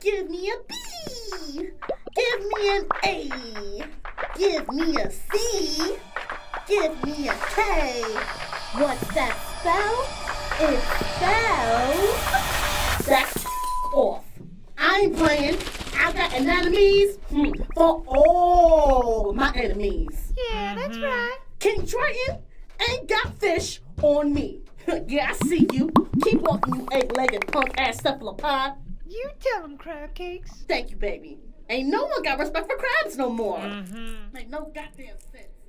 Give me a B. Give me an A. Give me a C. Give me a K. What's that spell? It spells back off. I ain't playing. I got anatomies for all my enemies. Yeah, that's right. King Triton ain't got fish on me. Yeah, I see you. Keep walking, you egg-legged punk-ass cephalopod. You tell him, Crab Cakes. Thank you, baby. Ain't no one got respect for crabs no more. Make no goddamn sense.